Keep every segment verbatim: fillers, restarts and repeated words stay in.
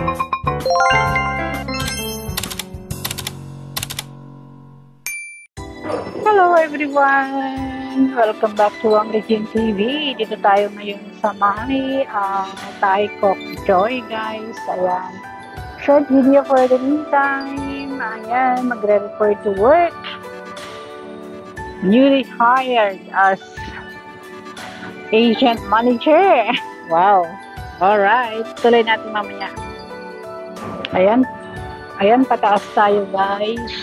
Hello everyone! Welcome back to Anglicin T V. Dito tayo ngayon sa may uh, Thai Kok Joy, guys. Ayan. Short video for the meantime. Ayan, magre-report to work. Newly hired as agent manager. Wow! Alright. Tuloy natin mamaya. Ayan. Ayan, pataas tayo, guys.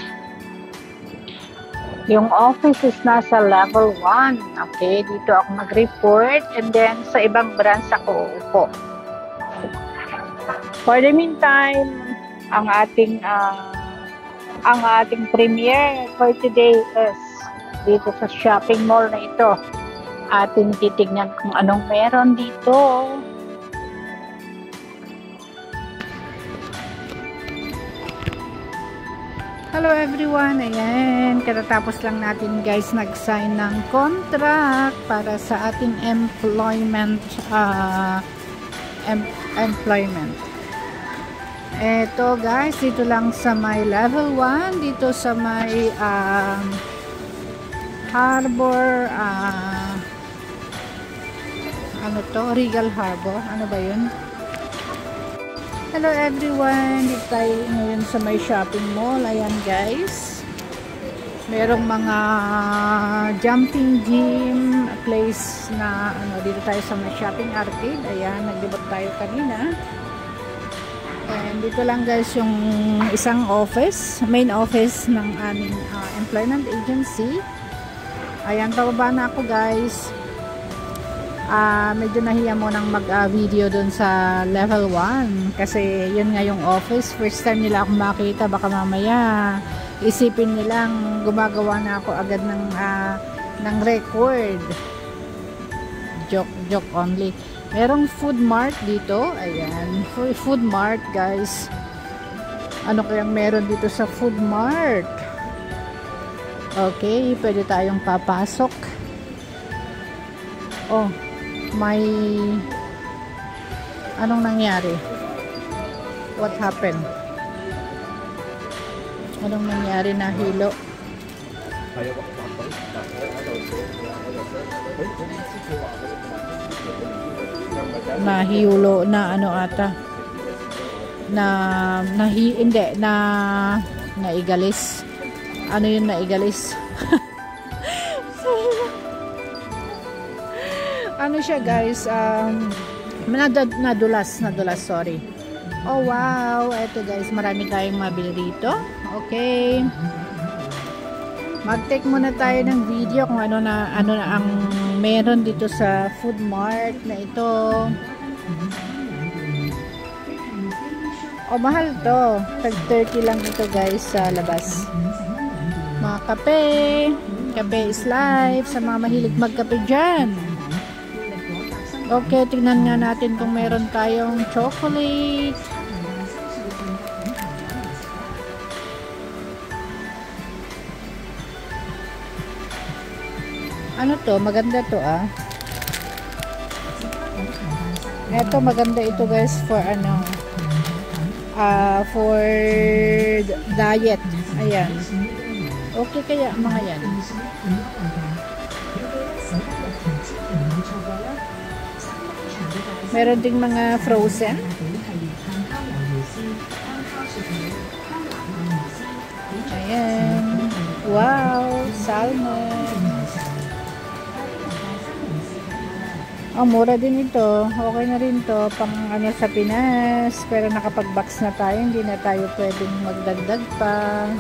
Yung office is nasa level one. Okay, dito ako mag-report. And then, sa ibang branch ako uupo. For the meantime, ang ating uh, ang ating premiere for today is dito sa shopping mall na ito. Ating titignan kung anong meron dito. Hello everyone, ayan, katatapos lang natin guys nag-sign ng contract para sa ating employment uh, em employment. Eto guys, dito lang sa may level one, dito sa may um, Harbor, uh, ano to, Regal Harbor, ano ba yun? Hello everyone, dito tayo ngayon sa may shopping mall. Ayan guys, merong mga jumping gym place na ano, dito tayo sa may shopping arcade. Ayan, naglibot tayo kanina. And dito lang guys yung isang office, main office ng aming uh, employment agency. Ayan, pababa na ako guys. Uh, medyo nahiya mo nang mag-video uh, dun sa level one kasi yun nga yung office, first time nila akong makita, baka mamaya isipin nilang gumagawa na ako agad ng uh, ng record. Joke, joke only. Merong food mart dito, ayan, food mart guys. Ano kayang meron dito sa food mart? Okay, pwede tayong papasok. Oh, may anong nangyari? What happened? Anong nangyari na hilo? Nahiulo na ano ata? Na nahi hindi na naigalis. Ano yun naigalis? Ano siya guys, um, nadulas, nadulas, sorry. Oh wow, eto guys, marami tayong mabili dito. Okay. Mag-take muna tayo ng video kung ano na, ano na ang meron dito sa food mart na ito. Oh, mahal to. Tag thirty lang ito guys sa labas. Mga kape. Kape is life sa mga mahilig magkape dyan. Okay, tingnan nga natin kung meron tayong chocolate. Ano to? Maganda to ah. Eto, maganda ito guys for ano, uh, for diet. Ayan. Okay kaya mga yan. Meron ding mga frozen. Ayan. Wow, salmon. Oh, mura din ito. Okay na rin to pang ano sa Pinas. Pero nakapag-box na tayo, hindi na tayo pwedeng magdagdag pa.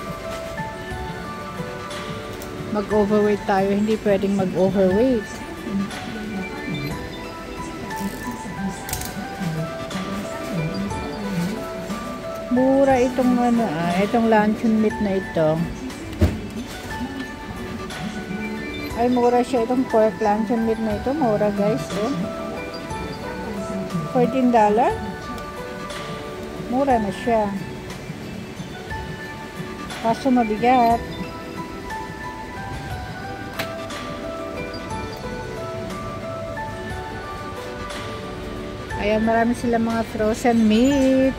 Mag-overweight tayo, hindi pwedeng mag-overweight. Mura itong ano ah, itong luncheon meat na ito. Ay, mura siya itong pork luncheon meat na ito. Mura guys, oh. fourteen dollars. Mura na siya. Kaso mabigat. Ayan, marami silang mga frozen meat.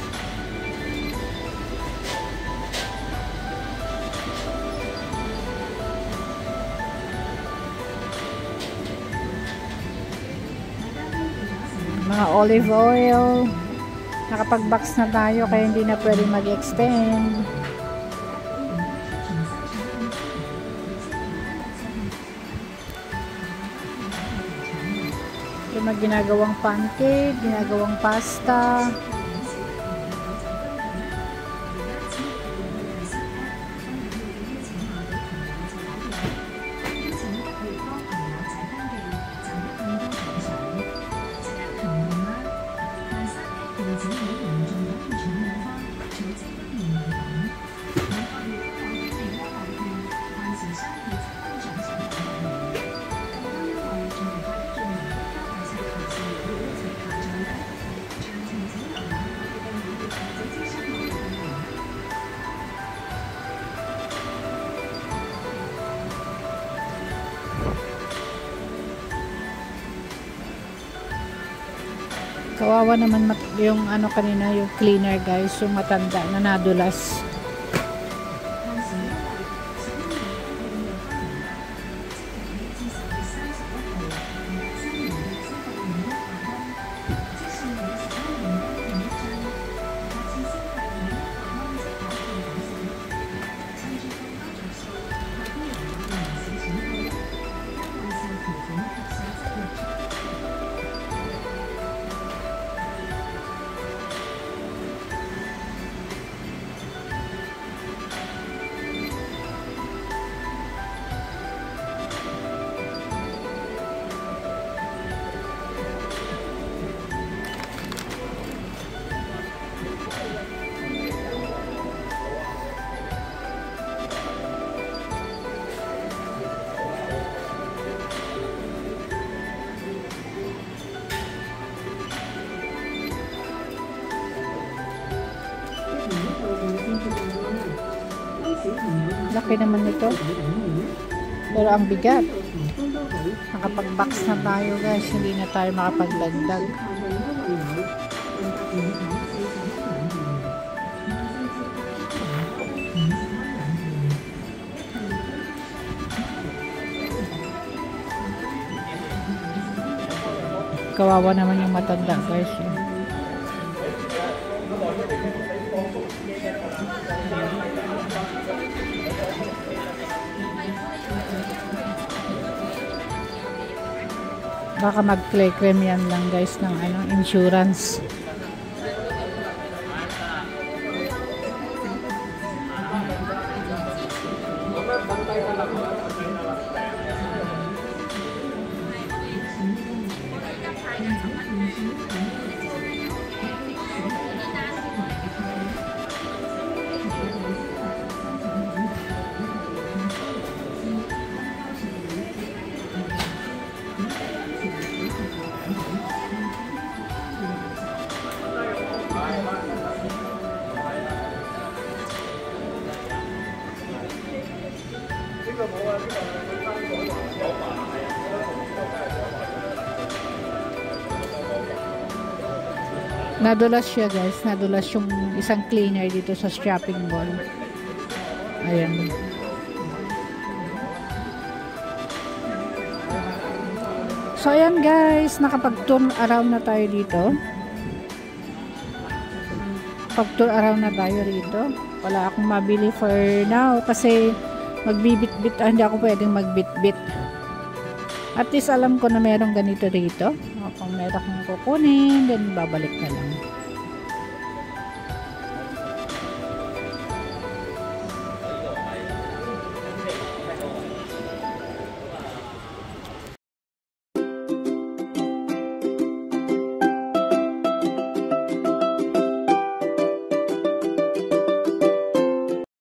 Mga olive oil. Nakapag-box na tayo kaya hindi na pwede mag-extend. Yung mga ginagawang pancake, ginagawang pasta. Kawawa naman yung ano kanina, yung cleaner guys, yung matanda na nadulas. Laki naman ito. Pero ang bigat. Nakapag-box na tayo guys. Hindi na tayo makapaglandag. Kawawa naman yung matanda guys. Baka mag-claim yan lang guys ng ano, insurance. Nadulas siya guys, nadulas yung isang cleaner dito sa shopping mall. Ayan. So ayan guys, nakapag-turn around na tayo dito. Pag-turn around na tayo rito. Wala akong mabili for now kasi magbibit-bit, ah, hindi ako pwedeng magbit-bit. At least alam ko na merong ganito rito. Kung meron akong kukunin, then babalik na lang.